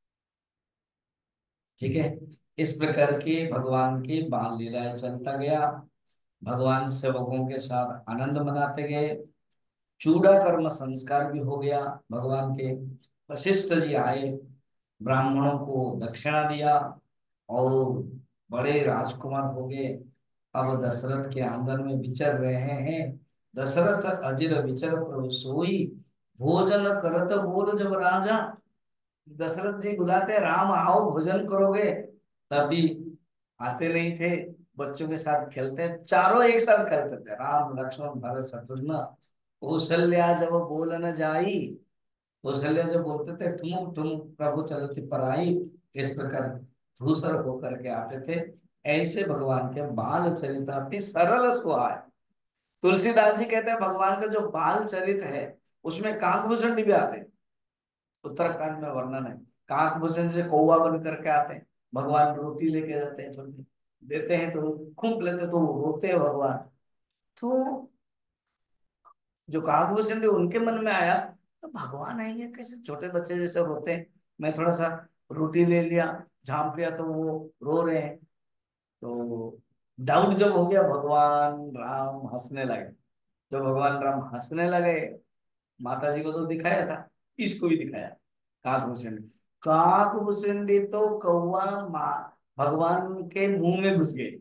ठीक है, इस प्रकार के भगवान के बाल लीलाएं चलता गया। भगवान सेवकों के साथ आनंद मनाते गए। चूड़ा कर्म संस्कार भी हो गया भगवान के। वशिष्ठ जी आए, ब्राह्मणों को दक्षिणा दिया, और बड़े राजकुमार हो गए। अब दशरथ के आंगन में विचर रहे हैं। दशरथ अजिर विचर प्रभु सोई, भोजन करत बोल जब राजा। दशरथ जी बुलाते हैं, राम आओ भोजन करोगे, तभी आते नहीं थे। बच्चों के साथ खेलते, चारों एक साथ खेलते थे, राम लक्ष्मण भरत शत्रुघ्न। कौशल्या जब बोल न जाई, कौशल्या जब बोलते थे ठुमुक ठुमुक प्रभु चलती पराई, इस प्रकार धूसर होकर के आते थे। ऐसे भगवान के बाल चरित अति सरल सुहाए। तुलसीदास जी कहते हैं भगवान का जो बाल चरित है उसमें काकभूषण भी आते हैं। उत्तराखंड में वर्णन है, काकभूषण से कौवा बन करके आते हैं, भगवान रोटी लेके जाते हैं, छोटी देते हैं तो खूब लेते तो वो रोते हैं भगवान। तो जो काकभूषण भी उनके मन में आया, तो भगवान है ये कैसे छोटे बच्चे जैसे रोते हैं। मैं थोड़ा सा रोटी ले लिया, झांप लिया, तो वो रो रहे हैं। तो डाउट जब हो गया, भगवान राम हंसने लगे। जब भगवान राम हंसने लगे, माता जी को तो दिखाया था, इसको भी दिखाया। काकभूषण, काकभूषण तो कौवा माँ भगवान के मुंह में घुस गए,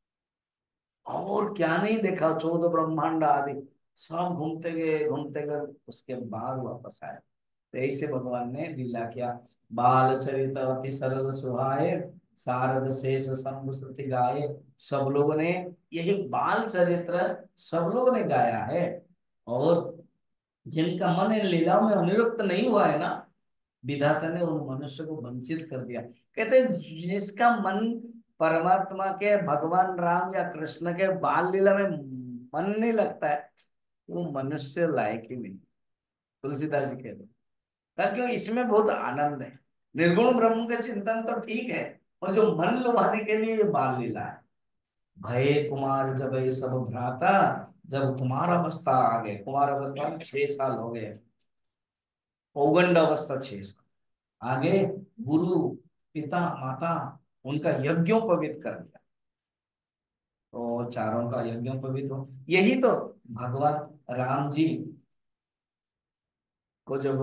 और क्या नहीं देखा, 14 ब्रह्मांड आदि सब घूमते गए, उसके बाद वापस आए। तो ऐसे भगवान ने लीला किया। बाल चरित अति सरल सुहाए, शारद शेष शंभु श्रुति गाए। सब लोगों ने यही बाल चरित्र सब लोगों ने गाया है। और जिनका मन इन लीलाओं में अनिरुक्त नहीं हुआ है ना, विधाता ने उन मनुष्य को वंचित कर दिया। कहते हैं, जिसका मन परमात्मा के, भगवान राम या कृष्ण के बाल लीला में मन नहीं लगता है, वो मनुष्य लायक ही नहीं। तुलसीदास जी कहते हैं, क्योंकि इसमें बहुत आनंद है। निर्गुण ब्रह्म का चिंतन तो ठीक है, और जो मन लुभाने के लिए ये बाल लीला है, भय कुमार जब ये सब भ्राता, जब कुमार अवस्था आ गए, कुमार अवस्था में 6 साल हो गए, पौगंड अवस्था 6 साल आगे, गुरु पिता माता उनका यज्ञोपवीत कर दिया। तो चारों का यज्ञोपवीत हो, यही तो भगवान राम जी को जब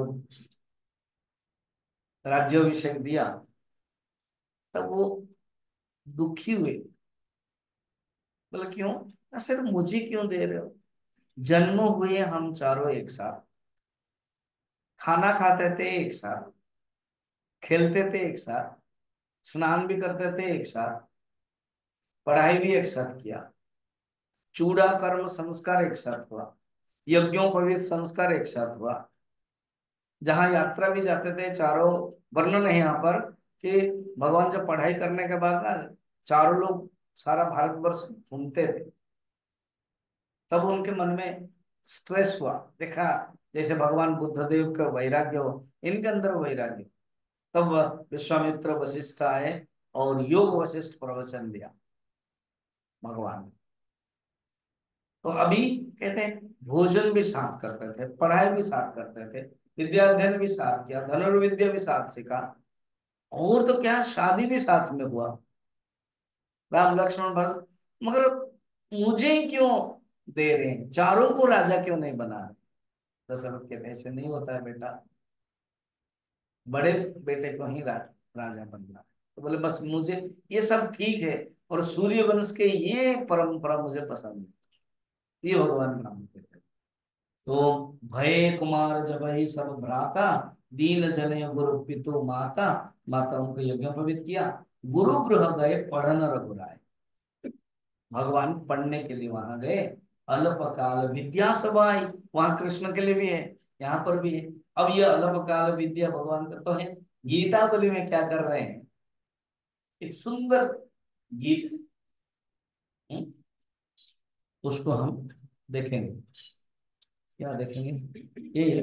राज्याभिषेक दिया, तब वो दुखी हुए। बोले क्यों, ना सिर्फ मुझे क्यों दे रहे हो, जन्म हुए हम चारों एक साथ, खाना खाते थे एक साथ, खेलते थे एक साथ, स्नान भी करते थे एक साथ, पढ़ाई भी एक साथ किया, चूड़ा कर्म संस्कार एक साथ हुआ, यज्ञोपवीत संस्कार एक साथ हुआ, जहां यात्रा भी जाते थे चारों, वर्णन है यहाँ पर कि भगवान जब पढ़ाई करने के बाद ना चारों लोग सारा भारतवर्ष घूमते थे, तब उनके मन में स्ट्रेस हुआ, देखा जैसे भगवान बुद्ध देव का वैराग्य हो, इनके अंदर वैराग्य। तब विश्वामित्र वशिष्ठ आए और योग वशिष्ठ प्रवचन दिया भगवान ने। तो अभी कहते हैं भोजन भी साथ करते थे, पढ़ाई भी साथ करते थे, विद्या अध्ययन भी साथ किया, धनुर्विद्या भी साथ सीखा, और तो क्या शादी भी साथ में हुआ, राम लक्ष्मण भरत। मगर मुझे क्यों दे रहे हैं, चारों को राजा क्यों नहीं बना रहे? दशरथ कहते ऐसे नहीं होता है बेटा, बड़े बेटे को ही राजा बनना है। तो बोले बस मुझे ये सब ठीक है, और सूर्य वंश के ये परंपरा मुझे पसंद है, ये भगवान राम कहते हैं। तो भय कुमार जब ही सब भ्राता, दीन जने गुरु पितु माता, माता उनको यज्ञोपवीत किया, गुरु गृह गए पढ़न रघुराय। भगवान पढ़ने के लिए वहां गए, अल्पकाल विद्या सभाई, वहां कृष्ण के लिए भी है, यहाँ पर भी है। अब ये अल्पकाल विद्या भगवान का तो है, गीतावली में क्या कर रहे हैं, एक सुंदर गीत, हम्म, उसको हम देखेंगे। क्या देखेंगे, ये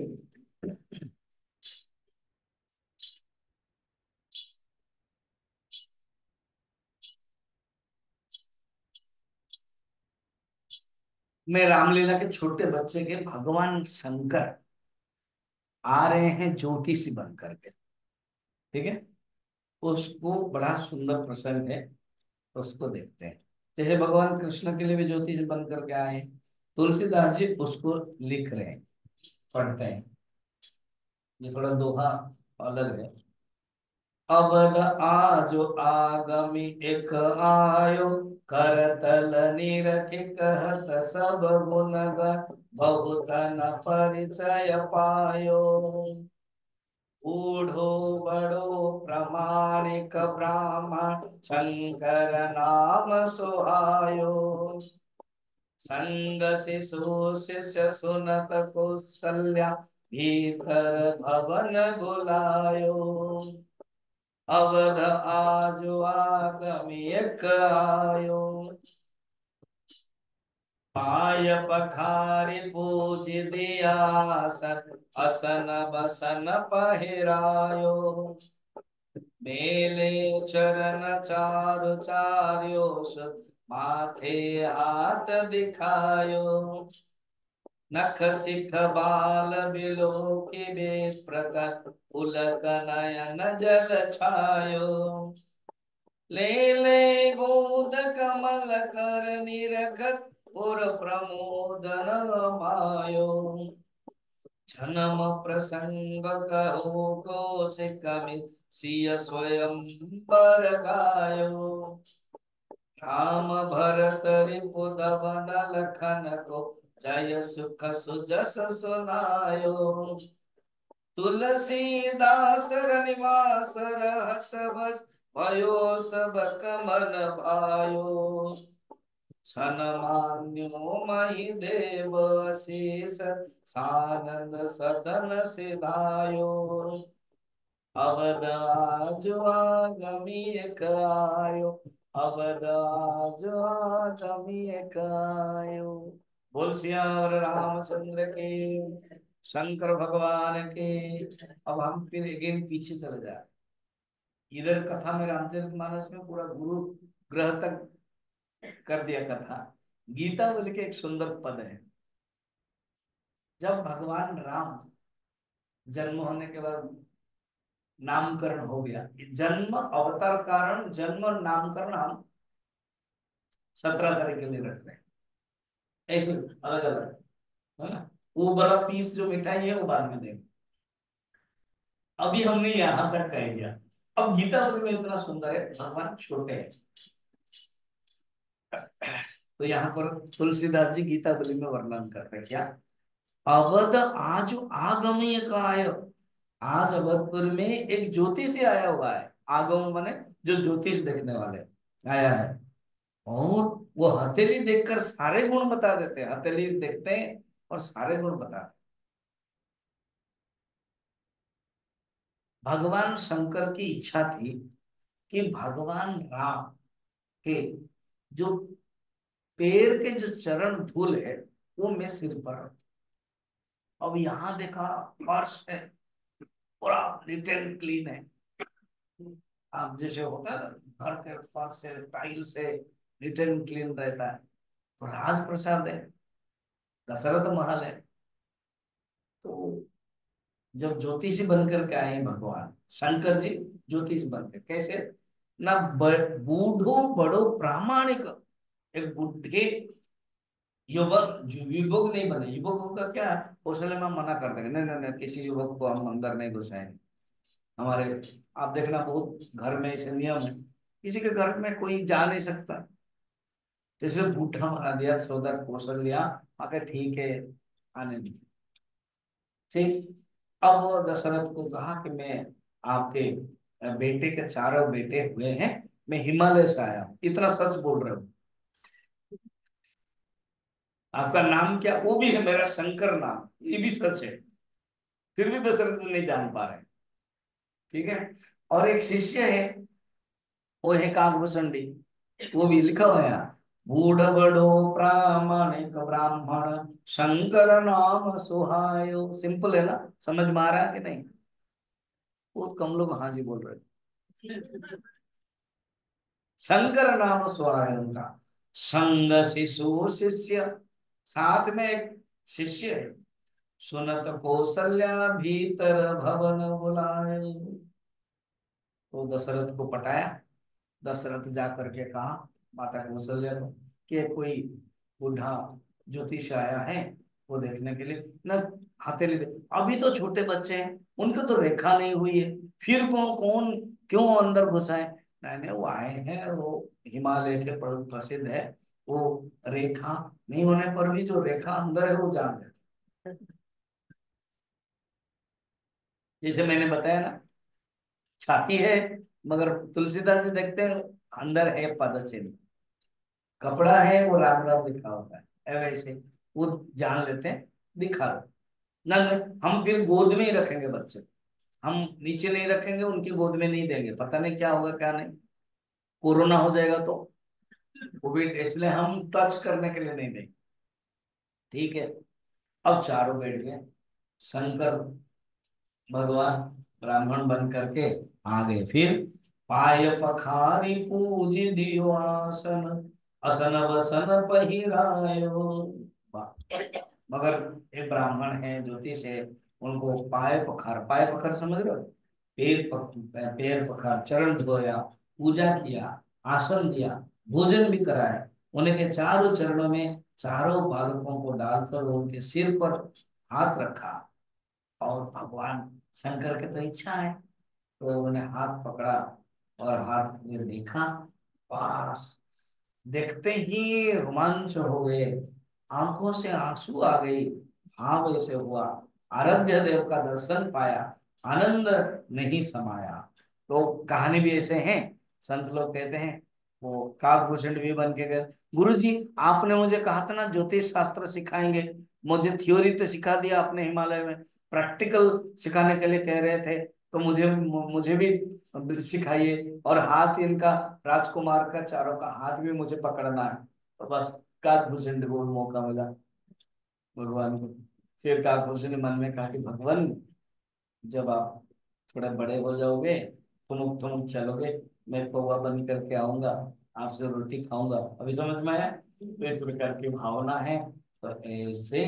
में रामलीला के छोटे बच्चे के भगवान शंकर आ रहे हैं ज्योतिषी बन करके, ठीक है, उसको बड़ा सुंदर प्रसंग है, उसको देखते हैं। जैसे भगवान कृष्ण के लिए भी ज्योतिष बन करके आए हैं, तुलसीदास जी उसको लिख रहे हैं, पढ़ते हैं। ये थोड़ा दोहा अलग है। अवध आजो आगमी एक आयो, करतल निरख कहत सब गुण ग, बहुत न परिचय पायो। बूढ़ो बड़ो प्रमाणिक ब्राह्मण, शंकर नाम सुहायो। संग शिशु शिष्य सुनत कौसल्या, भीतर भवन बुलायो। अवध आजो आगमी एक आयो, पाय पखारी पूज दिया सन, असन बसन पहिरायो। मेले चरण चारु चार्यो सुत, माथे हाथ दिखायो। नख सिख बाल बिलो की बेप्रत, पुलक नयन जल छायो। ले ले गोद कमल कर निरखत, पुर प्रमोदन मायो। जन्म प्रसंग कहो कौशिकमि, सिय स्वयं बर गायो। राम भरत रिपुदवन लखन को, जय सुख सुजस सुनायो। तुलसीदास रनिवास रहस बस, भयो सब कमन भायो। सनमान्यो मही देव अशेष, सानंद सदन सिधायो। अवध आजो आगमी एक आयो, अवध आजो आगमी एक आयो। बोल सियावर रामचंद्र के, शंकर भगवान के। अब हम फिर अगेन पीछे चले जाए, इधर कथा में रामचरितमानस में पूरा गुरु ग्रह तक कर दिया कथा। गीता बोल के एक सुंदर पद है। जब भगवान राम जन्म होने के बाद नामकरण हो गया, जन्म अवतार कारण जन्म और नामकरण हम 17 तारीख के लिए रख रहे हैं, ऐसे अलग अलग, है ना। वो वाला पीस जो मिठाई है वो बाद में देंगे, अभी हमने यहां तक कह दिया। अब गीता में इतना सुंदर है, भगवान छोटे हैं। तो यहाँ पर तुलसीदास जी गीता बलि में वर्णन कर रहे हैं क्या, अवध आज आगमय काय, आज अवधपुर में एक ज्योतिषी आया हुआ है। आगम माने जो ज्योतिष देखने वाले आया है, और वो हथेली देखकर सारे गुण बता देते हैं। हथेली देखते हैं और सारे गुण बताते हैं। भगवान शंकर की इच्छा थी कि भगवान राम के जो पैर के जो चरण धूल है वो मैं सिर पर रखूं। अब यहाँ देखा फर्श है, पूरा नीट एंड क्लीन है। आप जैसे होता है ना, घर के फर्श से टाइल से नीट एंड क्लीन रहता है। तो राजप्रसाद है, दशरथ महल है। तो जब ज्योतिषी बनकर के आए भगवान शंकर जी, ज्योतिष बनकर कैसे ना, बूढ़ो बड़ो प्रामाणिक, एक बुढ़े युवक, युवक नहीं बने। युवकों का क्या, कौशल्य में मना कर देंगे, नहीं नहीं नहीं, किसी युवक को हम अंदर नहीं घुसाएंगे हमारे। आप देखना बहुत घर में ऐसे नियम है, किसी के घर में कोई जा नहीं सकता, जैसे बूढ़ा बना दिया सोदर कौशल्या, आके ठीक है आने दीजिए। ठीक। अब वो दशरथ को कहा कि मैं आपके बेटे के चारों बेटे हुए हैं, मैं हिमालय से आया हूं, इतना सच बोल रहा हूँ। आपका नाम क्या, वो भी है मेरा शंकर नाम, ये भी सच है। फिर भी दशरथ नहीं जान पा रहे। ठीक है। और एक शिष्य है, वो है काकभूषणी, वो भी लिखा हुआ है यहाँ, बूढ़ बड़ो प्रामाणिक ब्राह्मण शंकर नाम सुहायो। सिंपल है ना, समझ में आ रहा है कि नहीं। बहुत कम लोग हाँ जी बोल रहे थे। शंकर नाम सुहायो उनका। संग शिशु शिष्य, साथ में एक शिष्य है। सुनत कौशल्या भीतर भवन बुलाए। तो दशरथ को पटाया। दशरथ जा करके कहा माता कौशल्या को कि कोई बूढ़ा ज्योतिष आया है, वो देखने के लिए न, हथेली दे। अभी तो छोटे बच्चे हैं, उनको तो रेखा नहीं हुई है, फिर कौन कौन क्यों अंदर घुसाए। नहीं नहीं, वो आए हैं, वो हिमालय के प्रसिद्ध है, वो रेखा नहीं होने पर भी जो रेखा अंदर है वो जान लेते। जैसे मैंने बताया ना, छाती है, मगर तुलसीदास जी देखते हैं अंदर है पद चिन्ह। कपड़ा है वो राम राम लिखा होता है, वैसे वो जान लेते हैं, दिखा दो। ना ना, हम फिर गोद में ही रखेंगे बच्चे, हम नीचे नहीं रखेंगे, उनकी गोद में नहीं देंगे, पता नहीं क्या होगा क्या नहीं, कोरोना हो जाएगा तो कोविड, इसलिए हम टच करने के लिए नहीं देंगे। ठीक है। अब चारों बैठ गए, शंकर भगवान ब्राह्मण बन करके आ गए। फिर पाय पखारी पूज दियो आसन, असन वसन पहिरायो। वाह। मगर एक ब्राह्मण है, ज्योतिष है, उनको पाय पखार, पाय पखार समझ रहे हो, पैर पखार, चरण धोया, पूजा किया, आसन दिया, भोजन भी कराया, उनके चारों चरणों में चारों बालकों को डालकर उनके सिर पर हाथ रखा। और भगवान शंकर की तो इच्छा है, तो उन्होंने हाथ पकड़ा और हाथ में देखा, बस देखते ही रोमांच हो गए, आंखों से आंसू आ गई, भाव ऐसे हुआ, आराध्य देव का दर्शन पाया, आनंद नहीं समाया। तो कहानी भी ऐसे हैं, संत लोग कहते हैं, वो काकभूषण भी बन के गए। गुरु जी, आपने मुझे कहा था ना ज्योतिष शास्त्र सिखाएंगे, मुझे थ्योरी तो सिखा दिया आपने हिमालय में, प्रैक्टिकल सिखाने के लिए कह रहे थे, तो मुझे मुझे भी सिखाइए। और हाथ इनका, राजकुमार का चारों का हाथ भी मुझे पकड़ना है। तो बस काकभूषण को मौका मिला भगवान को। फिर काकभूषण ने मन में कहा कि भगवान, जब आप थोड़े बड़े हो जाओगे, तुम चलोगे, मैं कौवा बन करके आऊंगा, आपसे रोटी खाऊंगा। अभी समझ में आया? तो इस प्रकार की भावना है। तो ऐसे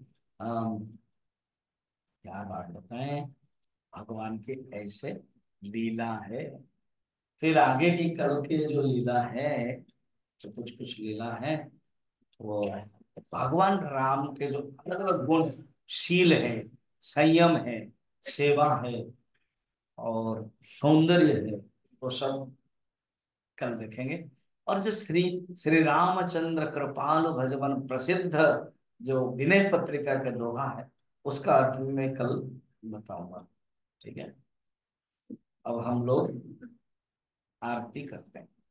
क्या बात बताएं, भगवान की ऐसे लीला है। फिर आगे की कल की जो लीला है, जो कुछ कुछ लीला है, वो भगवान राम के जो अलग अलग गुण, शील है, संयम है, सेवा है और सौंदर्य है, वो सब कल देखेंगे। और जो श्री श्री रामचंद्र कृपालु भजवन प्रसिद्ध जो विनय पत्रिका का दोहा है, उसका अर्थ भी मैं कल बताऊंगा। ठीक है। अब हम लोग आरती करते हैं।